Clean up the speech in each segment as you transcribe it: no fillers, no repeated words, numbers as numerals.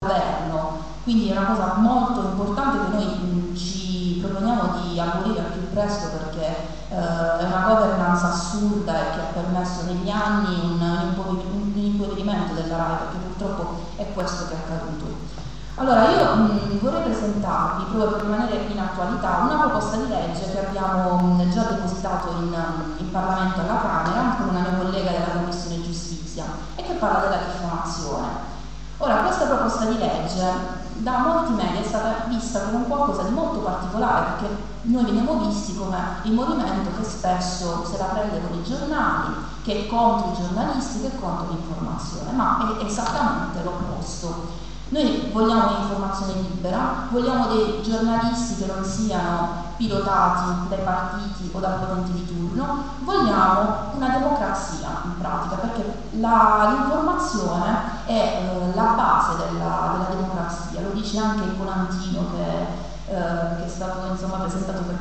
governo, quindi è una cosa molto importante che noi ci proponiamo di abolire al più presto, perché è una governance assurda e che ha permesso negli anni un impoverimento della RAI, perché purtroppo è questo che è accaduto. Allora io vorrei presentarvi, proprio per rimanere in attualità, una proposta di legge che abbiamo già depositato in Parlamento alla Camera con una mia collega della Commissione Giustizia e che parla della diffamazione. Ora, questa proposta di legge da molti media è stata vista come un qualcosa di molto particolare, perché noi veniamo visti come il movimento che spesso se la prende con i giornali, che è contro i giornalisti, che è contro l'informazione, ma è esattamente l'opposto. Noi vogliamo un'informazione libera, vogliamo dei giornalisti che non siano pilotati dai partiti o dal potente di turno, vogliamo una democrazia in pratica, perché l'informazione è la base della democrazia, lo dice anche il volantino che è stato insomma presentato per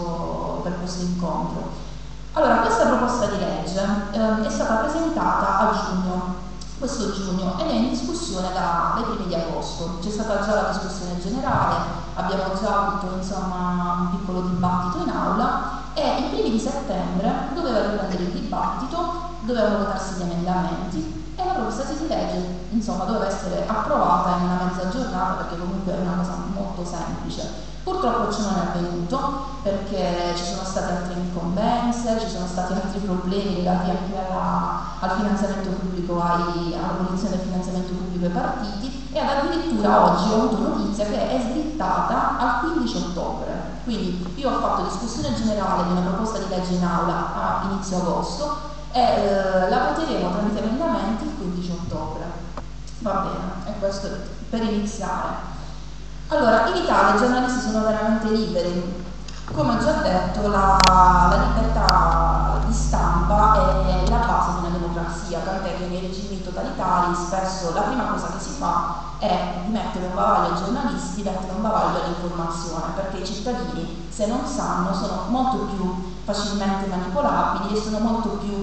questo incontro. Allora, questa proposta di legge è stata presentata a giugno, questo giugno, ed è in discussione dai primi di agosto. C'è stata già la discussione generale, abbiamo già avuto insomma un piccolo dibattito in aula e i primi di settembre doveva riprendere il dibattito, dovevano votarsi gli emendamenti e la proposta di legge insomma doveva essere approvata in una mezza giornata, perché comunque è una cosa molto semplice. Purtroppo ciò non è avvenuto, perché ci sono state altre incombenze, ci sono stati altri problemi legati anche al finanziamento pubblico, all'abolizione del finanziamento pubblico ai partiti, e addirittura oggi ho avuto notizia che è slittata al 15 ottobre. Quindi io ho fatto discussione generale di una proposta di legge in aula a inizio agosto e la voteremo tramite emendamenti il 15 ottobre. Va bene, e questo per iniziare. Allora, in Italia i giornalisti sono veramente liberi. Come ho già detto, la libertà di stampa è la base di una democrazia, tant'è che nei regimi totalitari spesso la prima cosa che si fa è di mettere un bavaglio ai giornalisti, mettere un bavaglio all'informazione, perché i cittadini, se non sanno, sono molto più facilmente manipolabili e sono molto più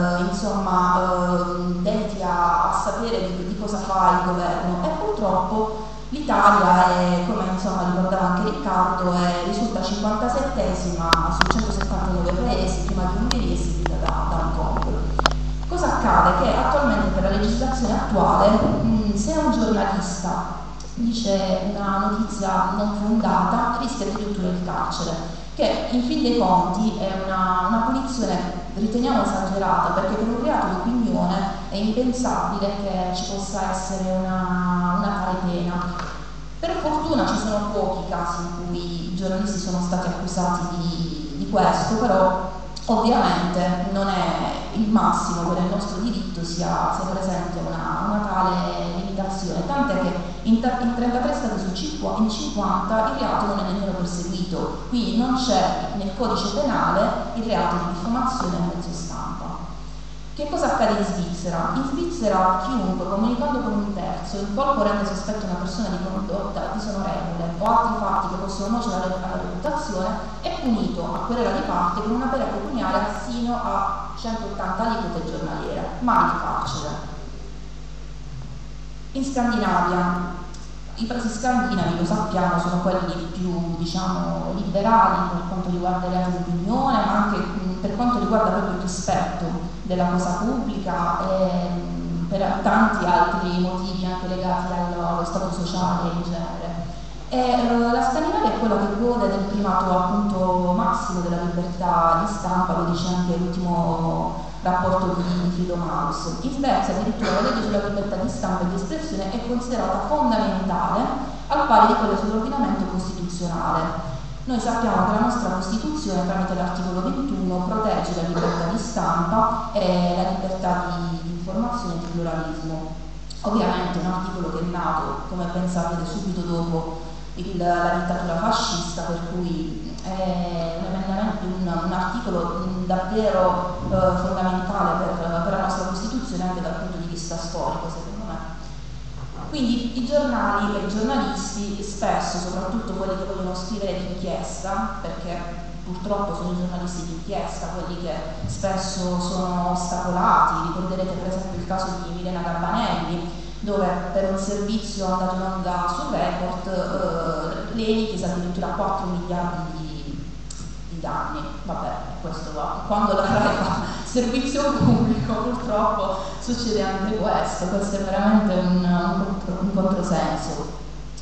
denti a sapere di cosa fa il governo, e purtroppo l'Italia è, come ricordava anche Riccardo, risulta 57esima su 179 paesi, prima di Ungheria e seguita da Hong Kong. Cosa accade? Che attualmente per la legislazione attuale, se un giornalista dice una notizia non fondata, rischia addirittura il carcere, che in fin dei conti è una punizione, riteniamo, esagerata, perché per un reato di opinione è impensabile che ci possa essere una tale pena. Per fortuna ci sono pochi casi in cui i giornalisti sono stati accusati di questo, però ovviamente non è il massimo che nel nostro diritto sia presente una tale limitazione, tant'è che in 33 stati su 50 il reato non è nemmeno perseguito, quindi non c'è nel codice penale il reato di diffamazione a mezzo stampa. Che cosa accade in Svizzera? In Svizzera chiunque, comunicando con un terzo, in colpo rende sospetto una persona di condotta disonorevole o altri fatti che possono nuocere alla reputazione, è punito a querela di parte con una pena pecuniaria fino a 180 aliquote giornaliere, mai di carcere. In Scandinavia, i paesi scandinavi, lo sappiamo, sono quelli più, liberali per quanto riguarda i reati di opinione, ma anche per quanto riguarda proprio il rispetto della cosa pubblica e per tanti altri motivi anche legati allo stato sociale in genere. E la Scandinavia è quella che gode del primato appunto massimo della libertà di stampa, lo dice anche l'ultimo rapporto di Freedom House. In Svezia addirittura la legge sulla libertà di stampa e di espressione è considerata fondamentale, al pari di quella sull'ordinamento costituzionale. Noi sappiamo che la nostra Costituzione, tramite l'articolo 21, protegge la libertà di stampa e la libertà di informazione e di pluralismo. Ovviamente è un articolo che è nato, come ben sapete, subito dopo la dittatura fascista, per cui è un articolo davvero fondamentale per la nostra Costituzione anche dal punto di vista storico, secondo me. Quindi i giornali e i giornalisti spesso, soprattutto quelli che vogliono scrivere d'inchiesta, perché purtroppo sono i giornalisti d'inchiesta quelli che spesso sono ostacolati, ricorderete per esempio il caso di Milena Gabbanelli, dove per un servizio andato in onda sul report l'ENI chiese addirittura 4 miliardi di danni. Vabbè, questo va. Quando la RAI fa servizio pubblico purtroppo succede anche questo è veramente un controsenso.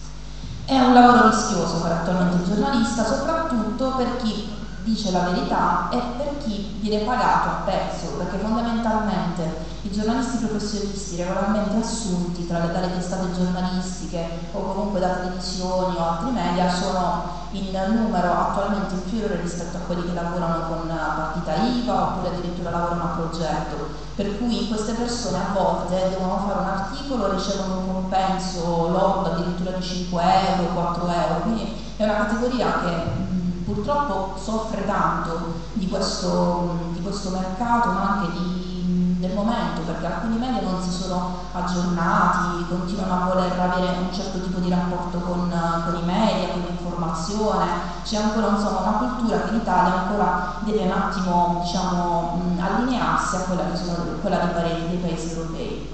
È un lavoro rischioso fare attualmente il giornalista, soprattutto per chi dice la verità e per chi viene pagato a pezzo, perché fondamentalmente i giornalisti professionisti regolarmente assunti dalle testate giornalistiche o comunque da televisioni o altri media sono in numero attualmente inferiore rispetto a quelli che lavorano con partita IVA oppure addirittura lavorano a progetto, per cui queste persone a volte devono fare un articolo, ricevono un compenso lordo addirittura di 5 euro, 4 euro, quindi è una categoria che purtroppo soffre tanto di questo mercato, ma anche del momento, perché alcuni media non si sono aggiornati, continuano a voler avere un certo tipo di rapporto con i media, con l'informazione. C'è ancora insomma una cultura che in Italia ancora deve un attimo, diciamo, allinearsi a quella dei paesi europei.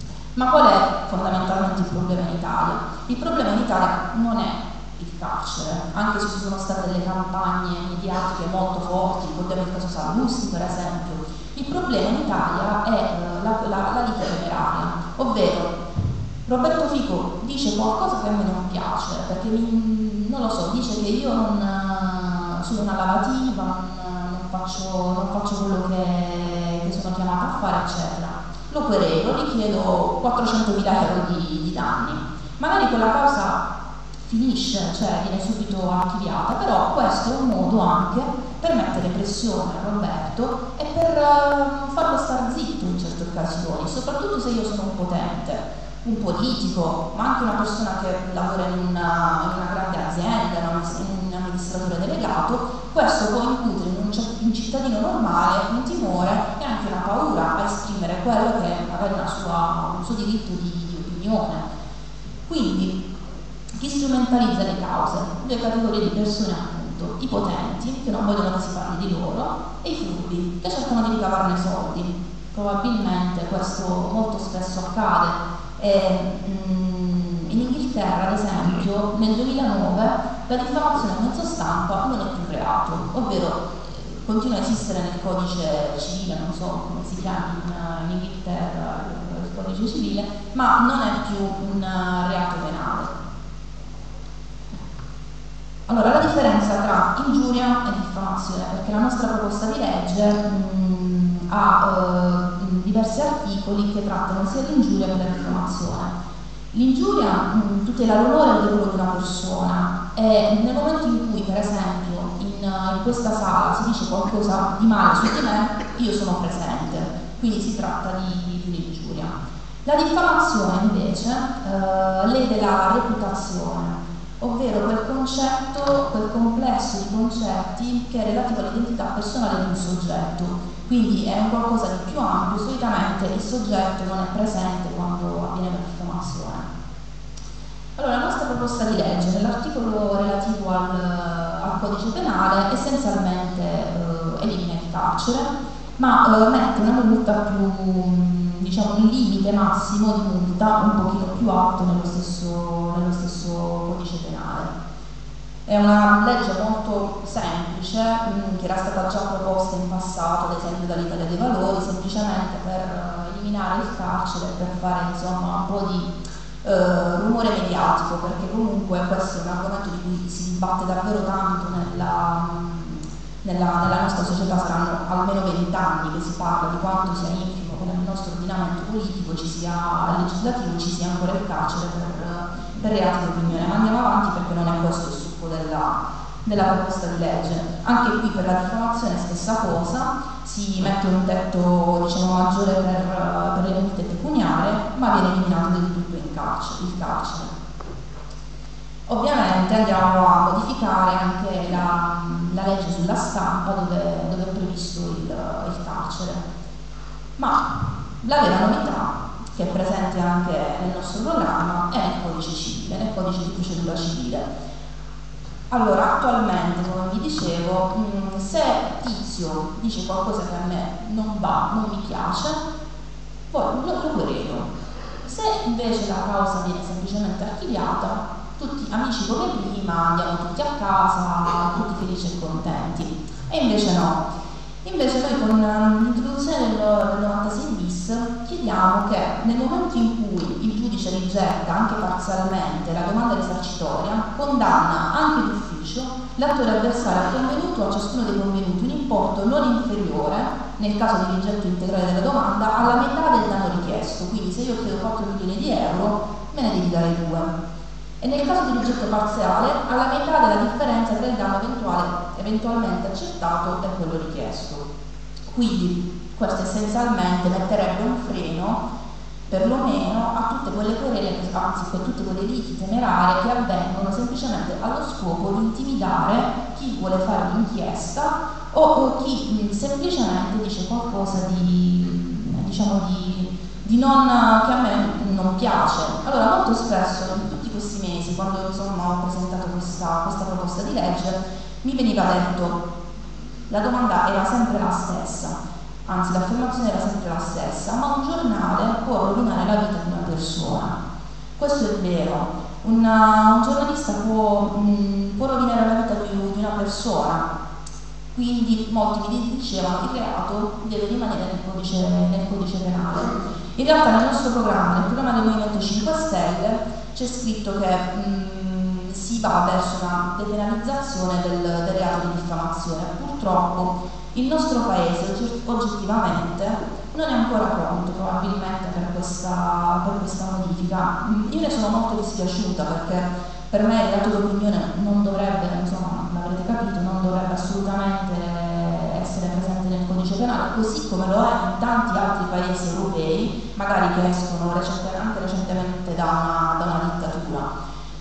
Ma qual è fondamentalmente il problema in Italia? Il problema in Italia non è il carcere, anche se ci sono state delle campagne mediatiche molto forti, ricordiamo il caso Sallusti per esempio. Il problema in Italia è la lite temeraria, ovvero Roberto Fico dice qualcosa che a me non piace, perché non lo so, dice che io non sono una lavativa, non faccio quello che sono chiamata a fare, eccetera. Lo querelo, gli chiedo 400.000 euro di danni. Magari quella causa finisce, cioè viene subito archiviata, però questo è un modo anche per mettere pressione a Roberto e per farlo star zitto in certe occasioni, soprattutto se io sono un potente, un politico, ma anche una persona che lavora in una grande azienda, un amministratore delegato. Questo può incutere in un cittadino normale un timore e anche una paura a esprimere quello che è magari un suo diritto di opinione. Quindi chi strumentalizza le cause? Due categorie di persone appunto, i potenti, che non vogliono che si parli di loro, e i furbi, che cercano di ricavarne soldi. Probabilmente questo molto spesso accade. In Inghilterra, ad esempio, nel 2009 la diffamazione a mezzo stampa non è più reato, ovvero continua a esistere nel codice civile, non so come si chiama in Inghilterra il codice civile, ma non è più un reato penale. Allora, la differenza tra ingiuria e diffamazione, perché la nostra proposta di legge ha diversi articoli che trattano sia l'ingiuria che la diffamazione. L'ingiuria tutela l'onore e il decoro di una persona e nel momento in cui, per esempio, in questa sala si dice qualcosa di male su di me, io sono presente, quindi si tratta di un'ingiuria. La diffamazione invece lede la reputazione, ovvero quel concetto, quel complesso di concetti che è relativo all'identità personale di un soggetto. Quindi è un qualcosa di più ampio, solitamente il soggetto non è presente quando avviene la diffamazione. Allora, la nostra proposta di legge, nell'articolo relativo al codice penale, essenzialmente elimina il carcere, ma mette una multa più, diciamo, un limite massimo di multa un pochino più alto nello stesso codice penale. È una legge molto semplice, che era stata già proposta in passato, ad esempio dall'Italia dei Valori, semplicemente per eliminare il carcere e per fare insomma un po' di rumore mediatico, perché comunque questo è un argomento di cui si dibatte davvero tanto nella nostra società. Saranno almeno 20 anni che si parla di quanto sia infimo che nel nostro ordinamento politico legislativo ci sia ancora il carcere per reati di opinione, ma andiamo avanti perché non è questo il succo della proposta di legge. Anche qui per la diffamazione stessa cosa, si mette un tetto, diciamo, maggiore per le multe pecuniarie, ma viene eliminato del tutto il carcere. Ovviamente andiamo a modificare anche la legge sulla stampa dove è previsto il carcere. Ma la vera novità, che è presente anche nel nostro programma, è nel codice civile, nel codice di procedura civile. Allora, attualmente, come vi dicevo, se Tizio dice qualcosa che a me non va, non mi piace, poi lo querelo. Se invece la causa viene semplicemente archiviata, tutti amici come prima, andiamo tutti a casa, tutti felici e contenti. E invece no. Invece noi con l'introduzione del 96 bis chiediamo che nel momento in cui il giudice rigetta anche parzialmente la domanda risarcitoria, condanna anche d'ufficio l'attore avversario ha convenuto a ciascuno dei convenuti un importo non inferiore, nel caso di rigetto integrale della domanda, alla metà del danno richiesto. Quindi se io chiedo 4 milioni di euro, me ne devi dare 2. E nel caso di rigetto parziale, alla metà della differenza tra il danno eventualmente accettato e quello richiesto. Quindi questo essenzialmente metterebbe un freno, perlomeno, a tutte quelle querele, anzi a tutte quelle liti temerarie che avvengono semplicemente allo scopo di intimidare chi vuole fare l'inchiesta o chi semplicemente dice qualcosa di, diciamo, di non, che a me non piace. Allora, molto spesso in tutti questi mesi, quando insomma ho presentato questa proposta di legge, mi veniva detto la domanda era sempre la stessa, anzi l'affermazione era sempre la stessa, ma un giornale può rovinare la vita di una persona. Questo è vero, un giornalista può rovinare la vita di una persona, quindi molti mi dicevano che il reato deve rimanere nel codice penale. In realtà nel nostro programma, nel programma del Movimento 5 Stelle, c'è scritto che si va verso una depenalizzazione del reato di diffamazione. Purtroppo il nostro paese oggettivamente non è ancora pronto probabilmente per questa modifica. Io ne sono molto dispiaciuta perché per me il reato d'opinione non dovrebbe, insomma, l'avrete capito, non dovrebbe assolutamente essere presente nel codice penale, così come lo è in tanti altri paesi europei, magari che escono anche recentemente da una dittatura.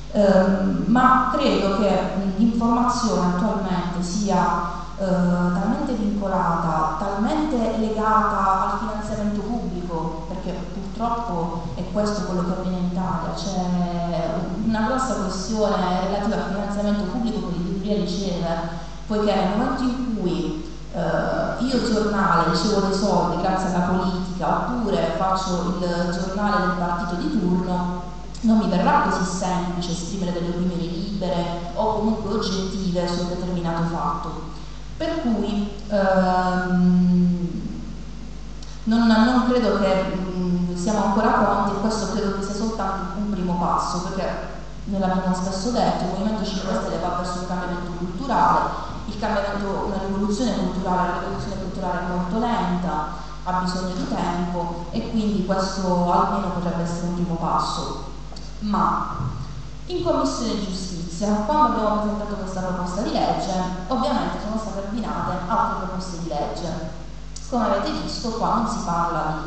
Ma credo che l'informazione attualmente sia talmente vincolata, talmente legata al finanziamento pubblico, perché purtroppo è questo quello che avviene in Italia, c'è una grossa questione relativa al finanziamento pubblico che l'editoria riceve, poiché nel momento in cui io giornale ricevo dei soldi grazie alla politica oppure faccio il giornale del partito di turno, non mi verrà così semplice esprimere delle opinioni libere o comunque oggettive su un determinato fatto. Per cui non credo che siamo ancora pronti, e questo credo che sia soltanto un primo passo, perché noi l'abbiamo spesso detto, il Movimento 5 Stelle va verso un cambiamento culturale, una rivoluzione culturale è molto lenta, ha bisogno di tempo e quindi questo almeno potrebbe essere un primo passo. Ma in Commissione Giustizia, quando abbiamo presentato questa proposta di legge, ovviamente sono state abbinate altre proposte di legge. Come avete visto, qua non si parla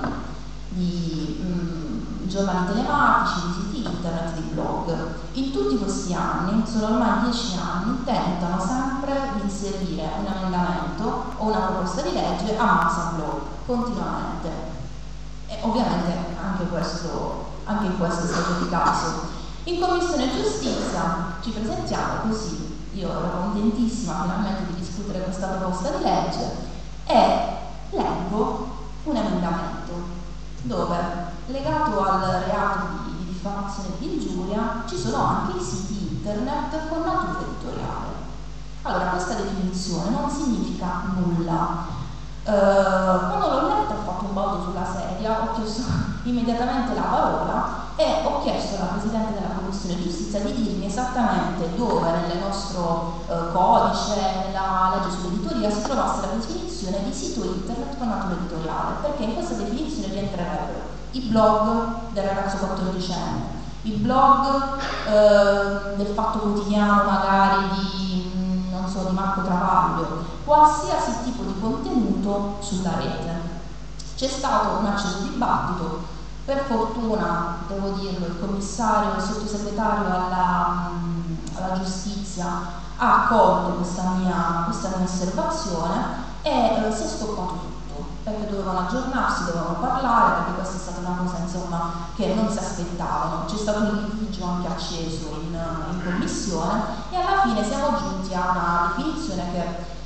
di giornali telematici, di siti internet, di blog. In tutti questi anni, sono ormai 10 anni, tentano sempre di inserire un emendamento o una proposta di legge a mazza blog, continuamente. E ovviamente anche questo è stato il caso. In Commissione Giustizia ci presentiamo così, io ero contentissima finalmente di discutere questa proposta di legge e leggo un emendamento dove, legato al reato di diffamazione e di ingiuria, ci sono anche i siti internet con natura editoriale. Allora, questa definizione non significa nulla. Quando l'ho letto ho fatto un balzo sulla sedia, ho chiesto immediatamente la parola e ho chiesto alla Presidente della Commissione Giustizia di dirmi esattamente dove nel nostro codice, nella legge sull'editoria, si trovasse la definizione di sito internet con natura editoriale, perché in questa definizione rientrerebbero i blog del ragazzo 14enne, il blog del Fatto Quotidiano magari di Marco Travaglio, qualsiasi tipo di contenuto sulla rete. C'è stato un acceso dibattito, per fortuna, devo dirlo, il commissario, il sottosegretario alla giustizia ha accolto questa mia osservazione e si è stoppato tutto, perché dovevano aggiornarsi, dovevano parlare, perché questa è stata una cosa insomma che non si aspettavano. C'è stato un litigio anche acceso in commissione e alla fine siamo giunti a una definizione che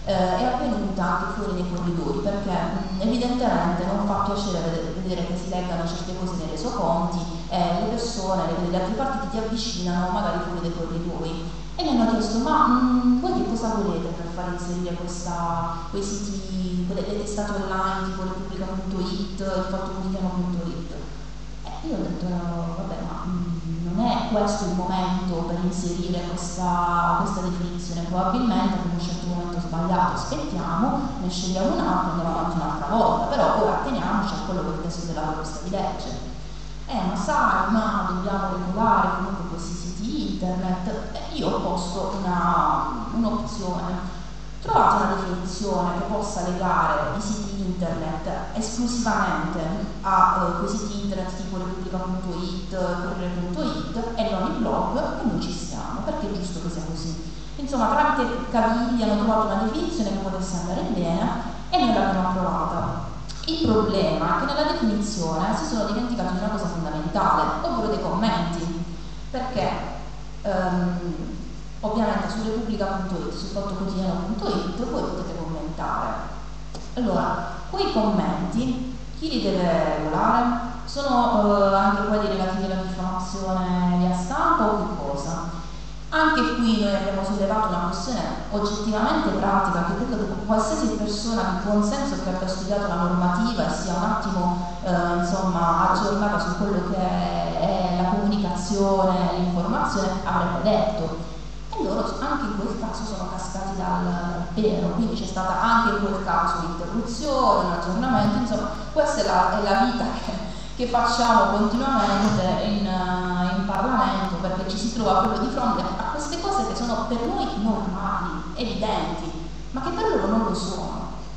è avvenuta anche fuori nei corridoi, perché evidentemente non fa piacere vedere che si leggano certe cose nei resoconti e le persone, le altri partiti ti avvicinano magari fuori dai corridoi. E mi hanno chiesto, ma voi che cosa volete per far inserire quei siti, quelle testate online tipo Repubblica.it, il fattoquotidiano.it? Io ho detto, vabbè, ma non è questo il momento per inserire questa definizione, probabilmente abbiamo scelto il momento sbagliato, aspettiamo, ne scegliamo un'altra e andiamo avanti un'altra volta, però ora atteniamoci a quello che è il testo della proposta di legge. Ma sai, ma dobbiamo regolare comunque questi siti internet. Io ho posto un'opzione. Trovate una definizione che possa legare i siti internet esclusivamente a quei siti internet tipo Repubblica.it, Corriere.it e non i blog, e noi ci stiamo, perché è giusto che sia così. Insomma, tramite cavigli hanno trovato una definizione che potesse andare bene e noi l'abbiamo approvata. Il problema è che nella definizione si sono dimenticati di una cosa fondamentale, ovvero dei commenti, perché ovviamente su Repubblica.it, sul fattoquotidiano.it voi potete commentare. Allora, quei commenti chi li deve regolare? Sono anche quelli relativi alla diffamazione via stampa o che cosa? Anche qui noi abbiamo sollevato una questione oggettivamente pratica che credo che qualsiasi persona di buon senso che abbia studiato la normativa e sia un attimo insomma, aggiornata su quello che è la comunicazione, l'informazione avrebbe detto. E loro anche in quel caso sono cascati dal pero, quindi c'è stata anche in quel caso un'interruzione, un aggiornamento, insomma questa è la vita che facciamo continuamente in Parlamento, perché ci si trova proprio di fronte a queste cose che sono per noi normali, evidenti, ma che per loro non lo sono.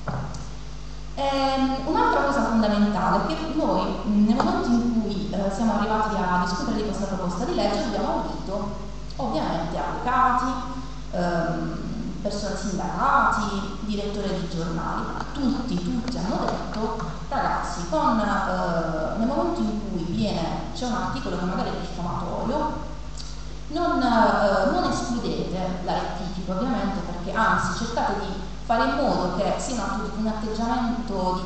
Un'altra cosa fondamentale è che noi nel momento in cui siamo arrivati a discutere di questa proposta di legge abbiamo audito ovviamente avvocati, persone sindacati, direttori di giornali, tutti hanno detto ragazzi, nel momento in cui c'è un articolo che magari è diffamatorio, non escludete la rettifica ovviamente, perché anzi cercate di fare in modo che sia un atteggiamento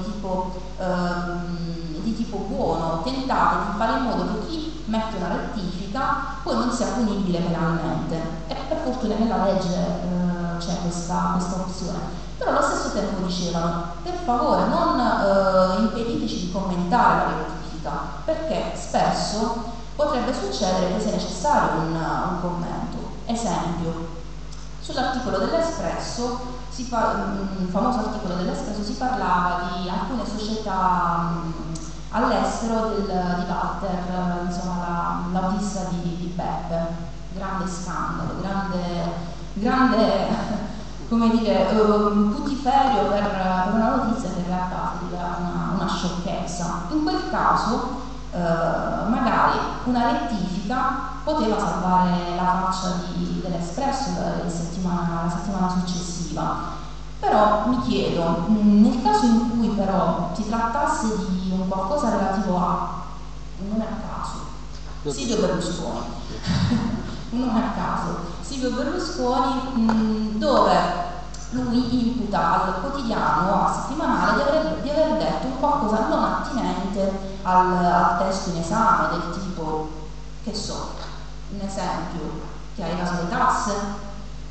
di tipo buono, tentate di fare in modo che chi mette una rettifica poi non sia punibile penalmente, e per fortuna nella legge c'è questa opzione. Però allo stesso tempo dicevano, per favore non impediteci di commentare la rettifica, perché spesso potrebbe succedere che sia necessario un commento. Esempio, sull'articolo dell'Espresso, un famoso articolo dell'Espresso, si parlava di alcune società all'estero di Walter, insomma l'autista di Beppe, grande scandalo, grande come dire, putiferio per una notizia che in realtà era una sciocchezza. In quel caso magari una rettifica poteva salvare la faccia dell'Espresso la settimana successiva. Però mi chiedo, nel caso in cui però si trattasse di un qualcosa relativo a, non è a caso, Silvio Berlusconi, non è a caso, Silvio Berlusconi, dove lui imputa al quotidiano, a settimanale, di aver detto un qualcosa non attinente al testo in esame, del tipo, che so, un esempio, che ha evaso le tasse,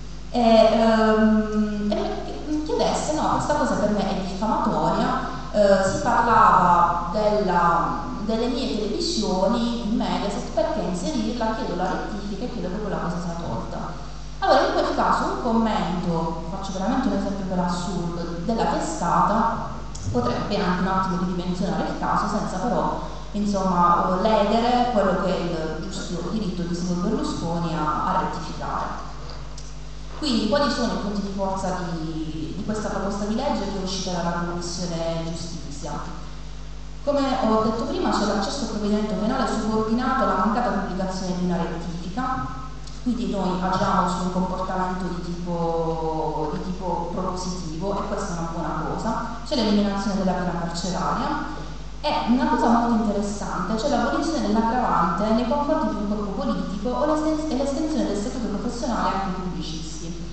e chiedesse, no, questa cosa per me è diffamatoria, si parlava delle mie televisioni in Mediaset, perché inserirla, chiedo la rettifica e chiedo che quella cosa sia tolta. Allora in quel caso un commento, faccio veramente un esempio per assurdo, della testata potrebbe anche un attimo ridimensionare il caso senza però insomma ledere quello che è il giusto diritto di Silvio Berlusconi a rettificare. Quindi quali sono i punti di forza di questa proposta di legge che è uscita dalla Commissione Giustizia? Come ho detto prima, c'è l'accesso al provvedimento penale subordinato alla mancata pubblicazione di una rettifica, quindi noi agiamo su un comportamento di tipo propositivo e questa è una buona cosa. C'è l'eliminazione della pena carceraria e una cosa molto interessante, c'è l'abolizione dell'aggravante nei confronti di un corpo politico e l'estensione del segreto professionale anche ai pubblicisti.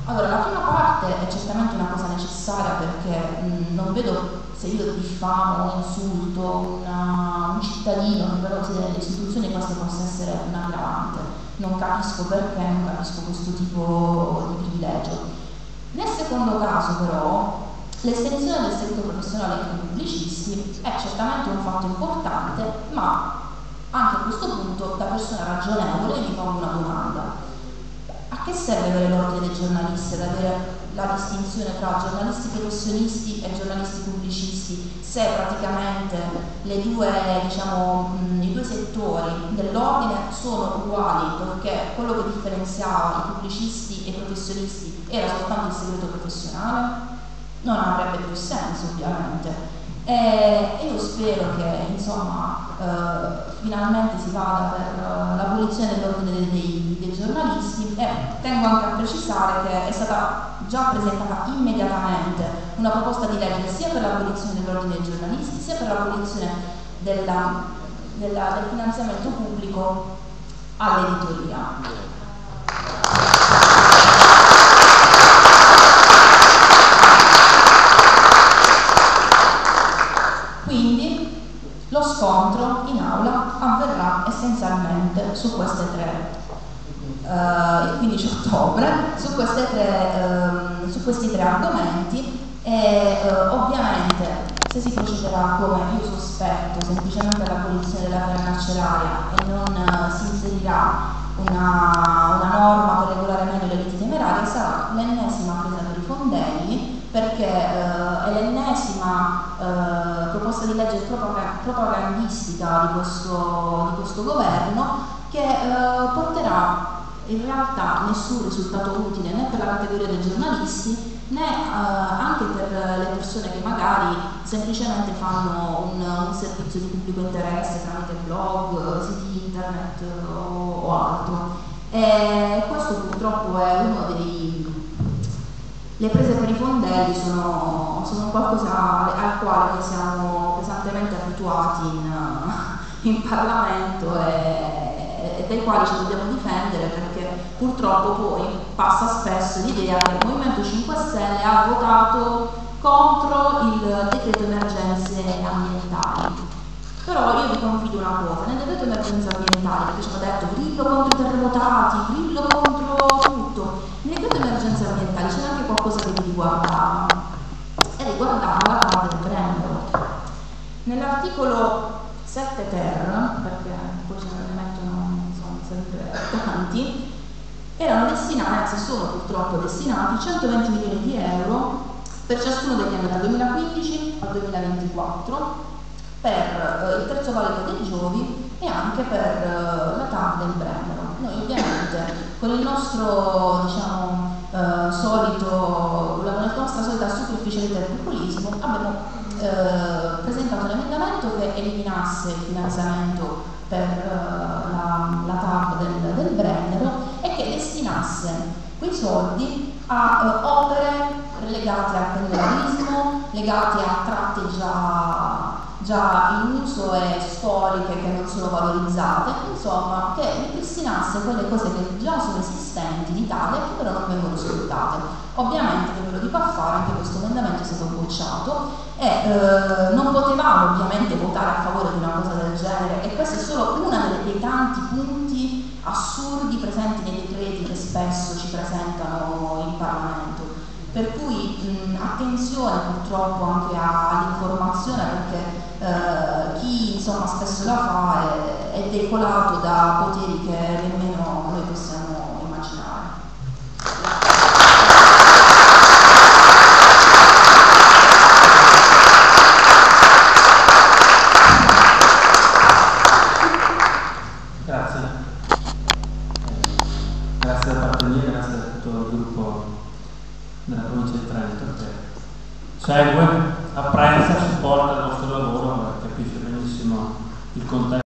Allora, la prima parte è certamente una cosa necessaria perché non vedo se io diffamo o insulto un cittadino che però usa delle istituzioni, questo possa essere un aggravante. Non capisco perché, non capisco questo tipo di privilegio. Nel secondo caso però, l'estensione del segreto professionale ai pubblicisti è certamente un fatto importante, ma anche a questo punto, da persona ragionevole, mi pongo una domanda. A che serve avere l'ordine dei giornalisti, ad avere la distinzione tra giornalisti professionisti e giornalisti pubblicisti, se praticamente i due settori dell'ordine sono uguali, perché quello che differenziava i pubblicisti e i professionisti era soltanto il segreto professionale? Non avrebbe più senso, ovviamente. E io spero che insomma finalmente si vada per l'abolizione dell'ordine dei giornalisti, e tengo anche a precisare che è stata già presentata immediatamente una proposta di legge sia per l'abolizione dell'ordine dei giornalisti sia per l'abolizione del finanziamento pubblico all'editoria. Quindi lo scontro in aula avverrà essenzialmente su queste tre, il 15 ottobre, su questi tre argomenti, e ovviamente se si procederà come io sospetto, semplicemente all'abolizione della pena carceraria e non si inserirà una norma per regolare meglio le liti temerarie, sarà l'ennesima presa per i fondelli, perché è l'ennesima proposta di legge propagandistica di questo governo, che porterà in realtà nessun risultato utile né per la categoria dei giornalisti né anche per le persone che magari semplicemente fanno un servizio di pubblico interesse tramite blog, siti internet o altro. E questo purtroppo è uno le prese per i fondelli sono qualcosa al quale noi siamo pesantemente abituati in Parlamento e dai quali ci dobbiamo difendere, perché purtroppo poi passa spesso l'idea che il Movimento 5 Stelle ha votato contro il decreto emergenze ambientali. Però io vi confido una cosa: nel decreto emergenze ambientali, perché ci hanno detto grillo contro i terremotati, grillo contro tutto, nel decreto emergenze ambientali c'era anche qualcosa che vi riguardava, e riguardava la cava del Brennero. Nell'articolo 7 ter, perché poi ce ne mettono sempre tanti, erano destinati, anzi sono purtroppo destinati 120 milioni di euro per ciascuno degli anni dal 2015 al 2024 per il terzo valico dei Giovi e anche per la TAP del Brennero. Noi ovviamente con il nostro la nostra solita superficialità e populismo abbiamo presentato un emendamento che eliminasse il finanziamento per la TAP del Brennero e che destinasse quei soldi a opere legate al pendolarismo, legate a tratte già in uso e storiche che non sono valorizzate, insomma che ripristinasse quelle cose che già sono esistenti in Italia e che però non vengono sfruttate. Ovviamente, che ve lo dico a fare, anche questo emendamento è stato bocciato e non potevamo ovviamente votare a favore di una cosa del genere, e questo è solo uno dei tanti punti assurdi presenti nei decreti che spesso ci presentano in Parlamento. Per cui attenzione purtroppo anche all'informazione, perché chi insomma spesso la fa è decollato da poteri che nemmeno noi possiamo immaginare. Grazie. Grazie da parte mia, grazie a tutto il gruppo della provincia di Trento che segue, apprezza, supporta il nostro lavoro e capisce benissimo il contesto.